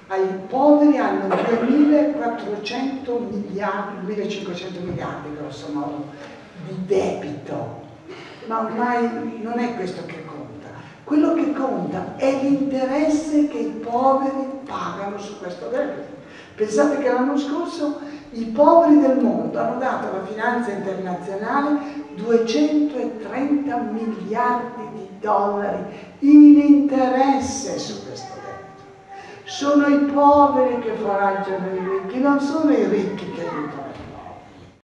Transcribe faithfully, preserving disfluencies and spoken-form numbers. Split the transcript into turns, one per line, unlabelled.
ai poveri hanno duemilaquattrocento miliardi, duemilacinquecento miliardi grosso modo di debito, ma ormai non è questo che conta. Quello che conta è l'interesse che i poveri pagano su questo debito. Pensate che l'anno scorso i poveri del mondo hanno dato alla finanza internazionale duecentotrenta miliardi di dollari in interesse su questo debito. Sono i poveri che foraggiano i ricchi, non sono i ricchi che aiutano